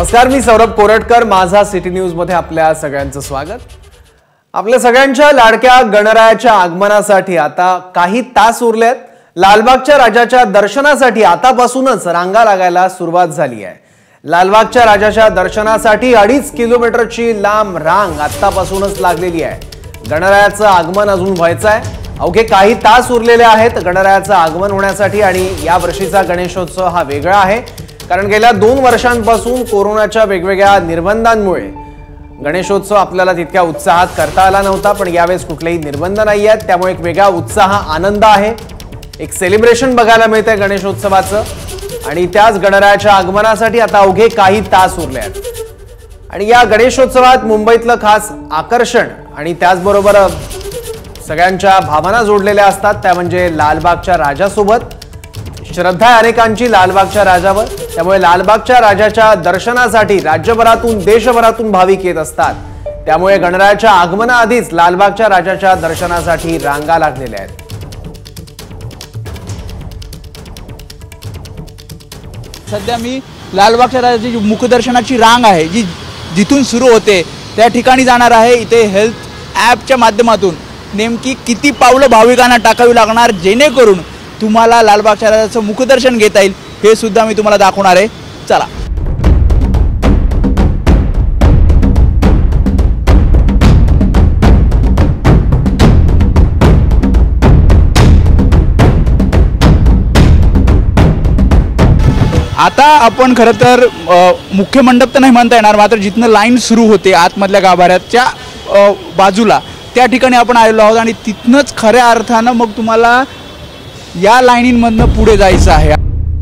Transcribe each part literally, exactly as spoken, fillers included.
नमस्कार, मी सौरभ कोरटकर. माझा city news मध्ये आपल्या सगळ्यांचं स्वागत. आपल्या सगळ्यांच्या लाडक्या गणरायाच्या आगमनासाठी आता काही तास उरलेत. लालबागच्या राजाच्या दर्शनासाठी आतापासूनच रांगा लागायला सुरुवात झाली आहे. लालबागच्या राजाच्या दर्शनासाठी अडीच किलोमीटरची लांब रांग आतापासूनच लागलेली आहे. गणरायाचं आगमन अजून व्हायचं आहे. अवघे काही तास उरलेले आहेत गणरायाचं आगमन होण्यासाठी. आणि या वर्षीचा गणेशोत्सव हा वेगळा आहे, कारण गेल्या दोन वर्षांपासून कोरोनाच्या वेगवेगळ्या निर्बंधांमुळे गणेशोत्सव आपल्याला तितक्या उत्साहात करता आला नव्हता. पण यावेळेस कुठलेही निर्बंध नाही आहेत, त्यामुळे एक वेगळा उत्साह, आनंद आहे. एक सेलिब्रेशन बघायला मिळतंय गणेशोत्सवाचं. आणि त्याच गणरायाच्या आगमनासाठी आता अवघे काही तास उरले आहेत. आणि या गणेशोत्सवात मुंबईतलं खास आकर्षण आणि त्याचबरोबर सगळ्यांच्या भावना जोडलेल्या असतात, त्या म्हणजे लालबागच्या राजासोबत. श्रद्धा आहे अनेकांची लालबागच्या राजावर, त्यामुळे लालबागच्या राजाच्या दर्शनासाठी राज्यभरातून देशभरातून भाविक येत असतात. त्यामुळे गणरायाच्या आगमनाआधीच लालबागच्या राजाच्या दर्शनासाठी रांगा लागलेल्या आहेत. सध्या मी लालबागच्या राजाची मुखदर्शनाची रांग आहे जी जिथून सुरू होते त्या ठिकाणी जाणार आहे. इथे हेल्थ ॲपच्या माध्यमातून नेमकी किती पावलं भाविकांना टाकावी लागणार जेणेकरून तुम्हाला लालबागच्या राजाचं मुखदर्शन घेता येईल हे सुद्धा मी तुम्हाला दाखवणार आहे. चला. आता आपण खरं तर मुख्य मंडप तर नाही म्हणता येणार, मात्र जिथनं लाईन सुरू होते आतमधल्या गाभाऱ्याच्या बाजूला त्या ठिकाणी आपण आलेलो आहोत. आणि तिथनंच खऱ्या अर्थानं मग तुम्हाला या लाईनींमधनं पुढे जायचं आहे.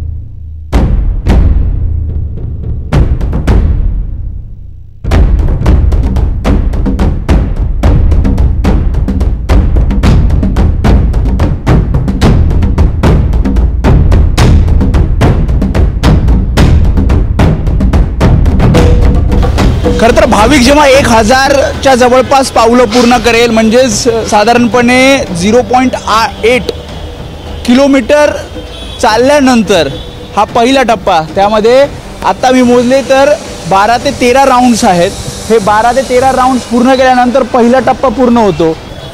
खरं तर भाविक जेव्हा एक हजारच्या जवळपास पावलं पूर्ण करेल, म्हणजेच साधारणपणे झिरो पॉईंट एट किलोमीटर चालल्यानंतर हा पहिला टप्पा, त्यामध्ये आता मी मोजले तर बारा ते तेरा राऊंड्स आहेत. हे बारा ते तेरा राऊंड्स पूर्ण केल्यानंतर पहिला टप्पा पूर्ण होतो.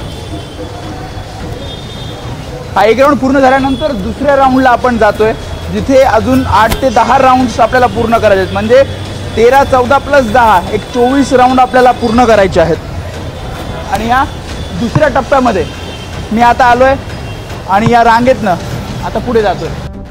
हा एक राऊंड पूर्ण झाल्यानंतर दुसऱ्या राऊंडला आपण जातोय, जिथे अजून आठ ते दहा राऊंड्स आपल्याला पूर्ण करायचे आहेत. म्हणजे तेरा चौदा प्लस दहा एक चोवीस राऊंड आपल्याला पूर्ण करायचे आहेत. आणि या दुसऱ्या टप्प्यामध्ये मी आता आलो आहे आणि या रांगेतनं आता पुढे जातोय.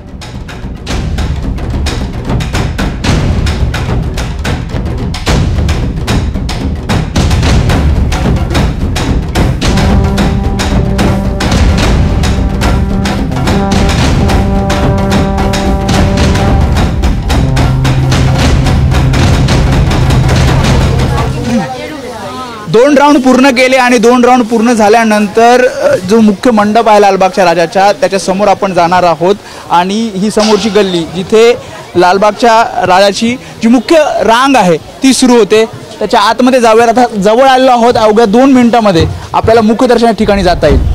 दोन राऊंड पूर्ण केले आणि दोन राऊंड पूर्ण झाल्यानंतर जो मुख्य मंडप आहे लालबागच्या राजाच्या त्याच्या समोर आपण जाणार आहोत. आणि ही समोरची गल्ली जिथे लालबागच्या राजाची जी मुख्य रांग आहे ती सुरू होते, त्याच्या आतमध्ये जाऊया. आता जवळ आलेलो आहोत. अवघ्या दोन मिनिटांमध्ये आपल्याला मुखदर्शनाच्या ठिकाणी जाता येईल.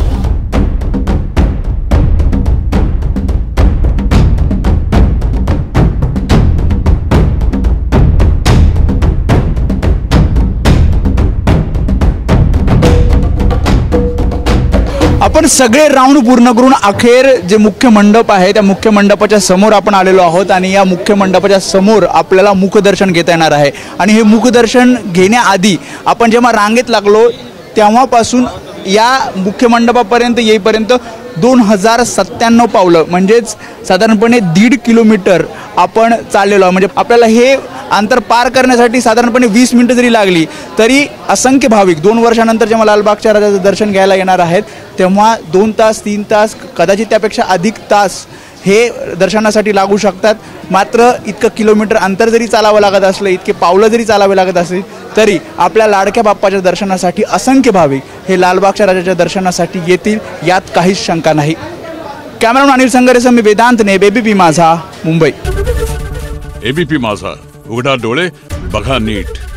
आपण सगळे राऊंड पूर्ण करून अखेर जे मुख्य मंडप आहे त्या मुख्य मंडपाच्या समोर आपण आलेलो आहोत. आणि या मुख्य मंडपाच्या समोर आपल्याला मुखदर्शन घेता येणार आहे. आणि हे मुखदर्शन घेण्याआधी आपण जेव्हा रांगेत लागलो तेव्हापासून या मुख्य मंडपापर्यंत येईपर्यंत दोन हजार सत्त्याण्णव पावलं, म्हणजेच साधारणपणे दीड किलोमीटर आपण चाललेलो आहोत. म्हणजे आपल्याला हे अंतर पार करण्यासाठी साधारणपणे वीस मिनिटं जरी लागली तरी असंख्य भाविक दोन वर्षानंतर जेव्हा लालबागच्या राजाचं दर्शन घ्यायला येणार आहेत तेव्हा दोन तास तीन तास कदाचित त्यापेक्षा अधिक तास हे दर्शनासाठी लागू शकतात. मात्र इतकं किलोमीटर अंतर जरी चालावं लागत असलं, इतके पावलं जरी चालावे लागत असतील तरी आपल्या लाडक्या बाप्पाच्या दर्शनासाठी असंख्य भाविक हे लालबागच्या राजाच्या दर्शनासाठी येतील, यात काहीच शंका नाही. कॅमेरामॅन अनिल संगरेसह मी वेदांतने, एबीपी माझा, मुंबई. एबीपी माझा, उघडा डोळे बघा नीट.